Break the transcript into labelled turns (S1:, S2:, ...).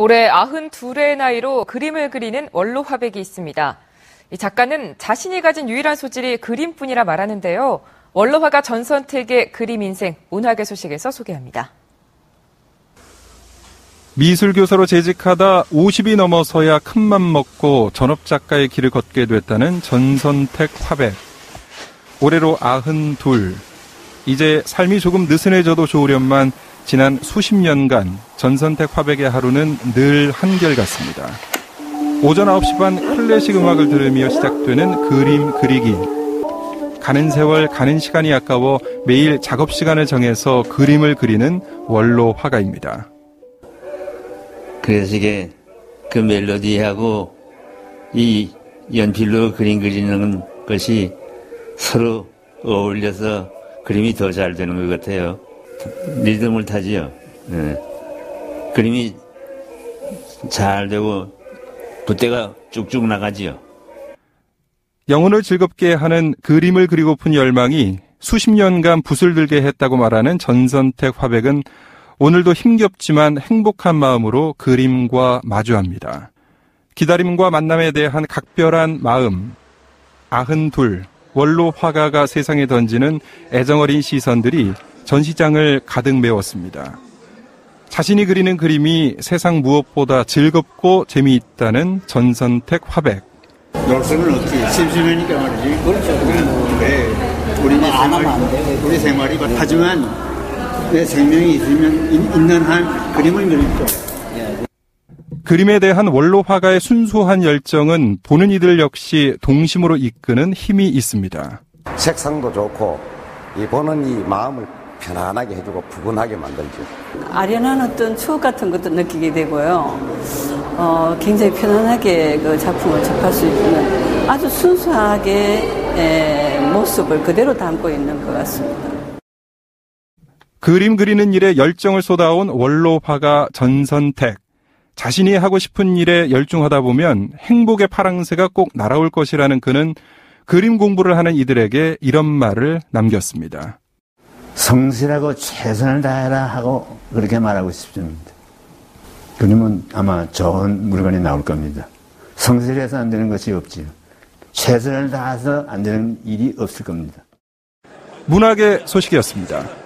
S1: 올해 92의 나이로 그림을 그리는 원로 화백이 있습니다. 이 작가는 자신이 가진 유일한 소질이 그림뿐이라 말하는데요. 원로화가 전선택의 그림 인생, 문화계 소식에서 소개합니다.
S2: 미술교사로 재직하다 50이 넘어서야 큰맘 먹고 전업작가의 길을 걷게 됐다는 전선택 화백. 올해로 92. 이제 삶이 조금 느슨해져도 좋으련만 지난 수십 년간 전선택 화백의 하루는 늘 한결같습니다. 오전 9시 반 클래식 음악을 들으며 시작되는 그림 그리기. 가는 세월 가는 시간이 아까워 매일 작업 시간을 정해서 그림을 그리는 원로 화가입니다.
S3: 그래서 이게 그 멜로디하고 이 연필로 그림 그리는 것이 서로 어울려서 그림이 더 잘 되는 것 같아요. 리듬을 타지요. 네. 그림이 잘 되고 붓대가 쭉쭉 나가지요.
S2: 영혼을 즐겁게 하는 그림을 그리고픈 열망이 수십 년간 붓을 들게 했다고 말하는 전선택 화백은 오늘도 힘겹지만 행복한 마음으로 그림과 마주합니다. 기다림과 만남에 대한 각별한 마음, 92 원로 화가가 세상에 던지는 애정어린 시선들이 전시장을 가득 메웠습니다. 자신이 그리는 그림이 세상 무엇보다 즐겁고 재미있다는 전선택 화백.
S4: 놀수는 없지. 심심하니까 말이지. 그렇죠. 우리 생활이. 하지만 내 생명이 있으면 있는 한 그림을 그리죠.
S2: 그림에 대한 원로 화가의 순수한 열정은 보는 이들 역시 동심으로 이끄는 힘이 있습니다.
S5: 색상도 좋고 이 보는 이 마음을 편안하게 해주고 푸근하게 만들죠.
S6: 아련한 어떤 추억 같은 것도 느끼게 되고요. 굉장히 편안하게 그 작품을 접할 수 있는 아주 순수하게 모습을 그대로 담고 있는 것 같습니다.
S2: 그림 그리는 일에 열정을 쏟아온 원로 화가 전선택. 자신이 하고 싶은 일에 열중하다 보면 행복의 파랑새가 꼭 날아올 것이라는 그는 그림 공부를 하는 이들에게 이런 말을 남겼습니다.
S7: 성실하고 최선을 다해라 하고 그렇게 말하고 싶습니다. 그러면 아마 좋은 물건이 나올 겁니다. 성실해서 안 되는 것이 없지요. 최선을 다해서 안 되는 일이 없을 겁니다.
S2: 문학의 소식이었습니다.